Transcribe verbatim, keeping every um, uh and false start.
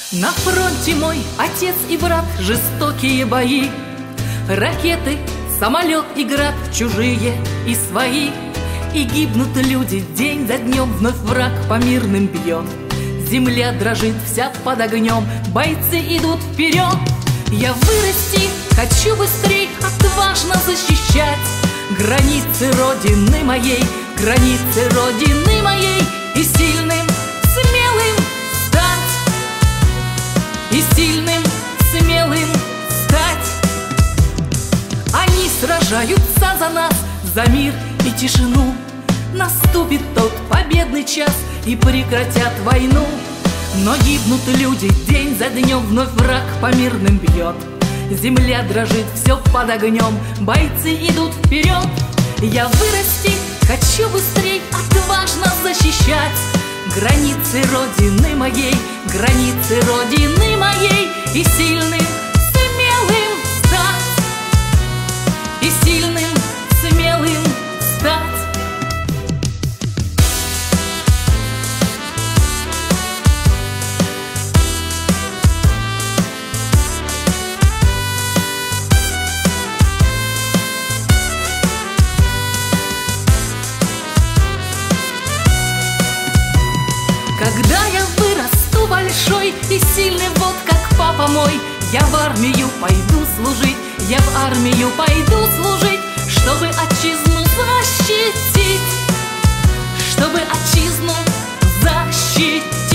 На фронте мой отец и брат, жестокие бои, ракеты, самолет и град, чужие и свои. И гибнут люди день за днем, вновь враг по мирным бьет. Земля дрожит вся под огнем, бойцы идут вперед. Я вырасти хочу быстрей, отважно защищать границы родины моей, границы родины моей. И сильным, смелым стать, и сильным, смелым стать. Они сражаются за нас, за мир и тишину. Наступит тот победный час, и прекратят войну. Но гибнут люди день за днем, вновь враг по мирным бьет. Земля дрожит все под огнем, бойцы идут вперед. Я вырасти хочу быстрей, отважно защищать границы родины моей, границы родины моей. И сильным, смелым стать, и сильным, смелым стать. Когда я вырасту большой и сильный, вот как папа мой, я в армию пойду служить, я в армию пойду служить, чтобы отчизну защитить, чтобы отчизну защитить.